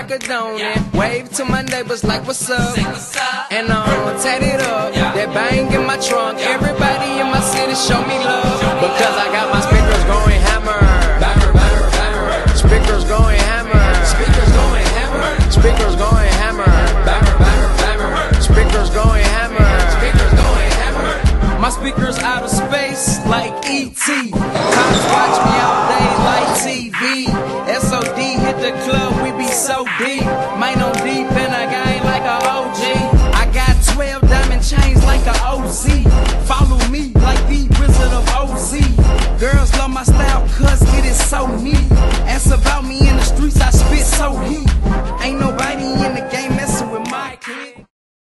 like a donut. Wave to my neighbors like what's up. And I'm tatted up. That bang in my trunk. Everybody in my city show me love. Because I got my speakers going hammer. Speakers going hammer. Speakers going hammer. Speakers going hammer. Speakers going hammer. Speakers going hammer. My speakers out of space like E.T. Cops watch me all day like TV. SOD hit the club, we be so deep. Mine on deep in a game like a OG. I got 12 diamond chains like a OZ. Follow me like the Wizard of OZ. Girls love my style cause it is so neat. Ask about me in the streets, I spit so heat. Ain't nobody in the game messing with my clique.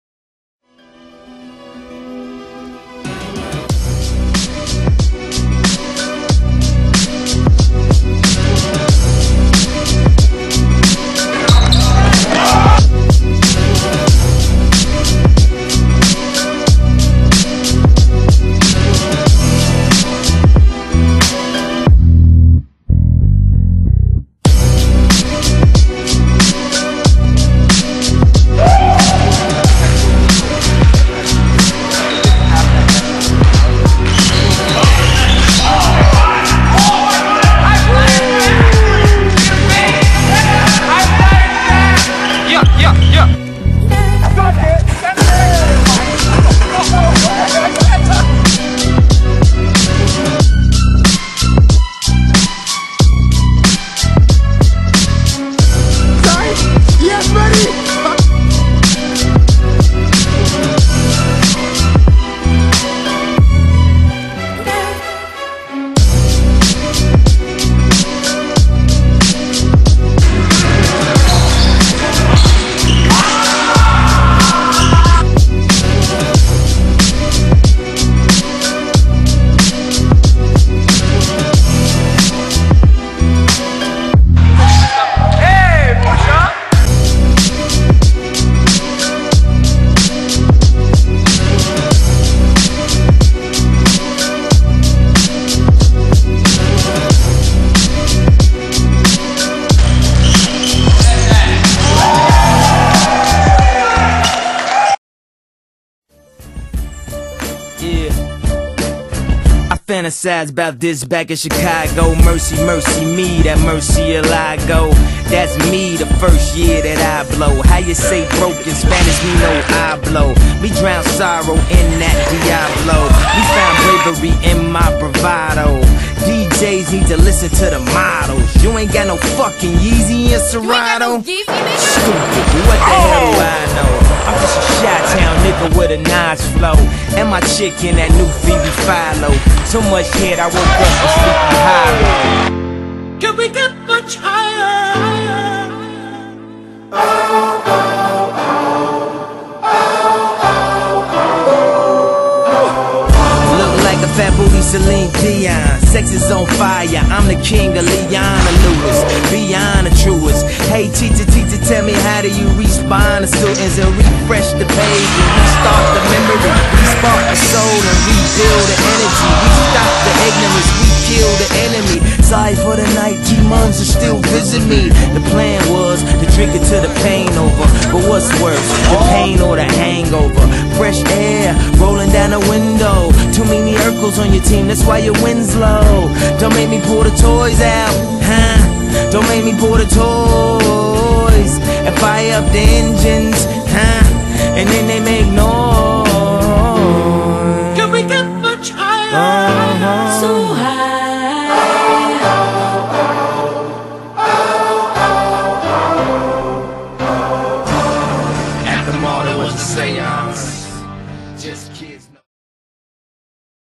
Fantasize about this back in Chicago. Mercy, mercy me, that mercy I go. That's me the first year that I blow. How you say broken Spanish, we know I blow. We drown sorrow in that Diablo. We found bravery in my bravado. DJs need to listen to the models. You ain't got no fucking Yeezy and Serato. Stupid, what the hell do I know? I'm just a Chi-Town nigga with a nice flow. And my chick in that new Phoebe Philo. So much head I woke up to sleepy hollow. Can we get much higher? Look like a fat booty Celine Dion. Sex is on fire, I'm the king of Leona Lewis. Beyond the truest. Hey teacher, tell me how do you respond to students and refresh the page and restart the memory, respark the soul and rebuild the energy. We stop the ignorance, we kill the enemy. Sorry for the night, G-Muns are still visit me. The plan was to drink it till the pain over. But what's worse, the pain or the hangover? Fresh air rolling down the window. Too many Urkels on your team, that's why your wind's low. Don't make me pull the toys out, huh? Don't make me pull the toys and fire up the engines, huh? And then they make noise. Can we get much higher? So high. At the mall there was a seance. Just kids.